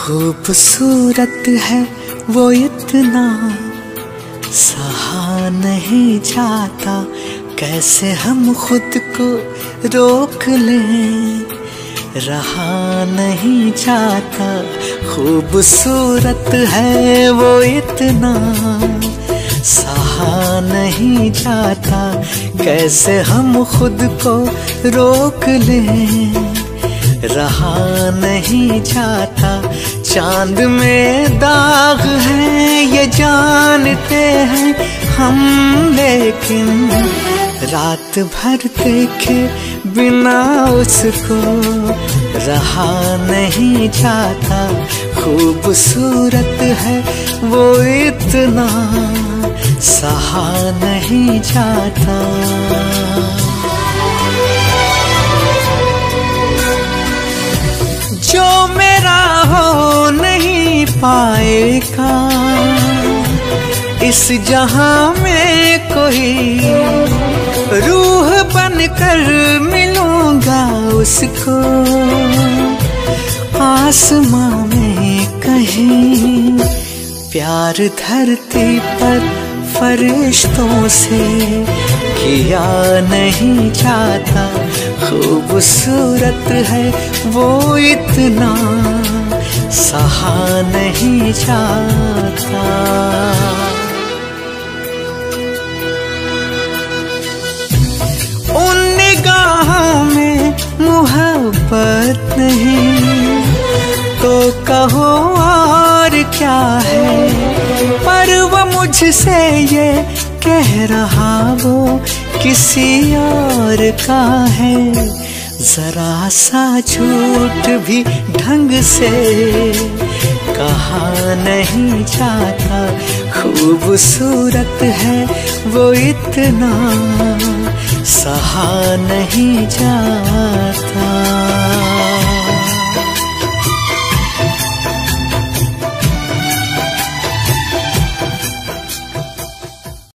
खूबसूरत है वो इतना, सहा नहीं जाता। कैसे हम खुद को रोक लें, रहा नहीं जाता। खूबसूरत है वो इतना, सहा नहीं जाता। कैसे हम खुद को रोक लें, रहा नहीं जाता। चांद में दाग है ये जानते हैं हम, लेकिन रात भर देखे बिना उसको रहा नहीं जाता। खूबसूरत है वो इतना, सहा नहीं जाता। जो मेरा हो नहीं पाएगा इस जहां में कोई, रूह बनकर मिलूंगा उसको आसमां में कहीं। प्यार धरती पर फरिश्तों से किया नहीं जाता। खूबसूरत है वो इतना, सहा नहीं जाता। उन निगाहों में मोहब्बत नहीं तो कहो और क्या है, पर वो मुझसे ये कह रहा वो किसी और का है। जरा सा झूठ भी ढंग से कहा नहीं जाता। खूबसूरत है वो इतना, सहा नहीं जाता।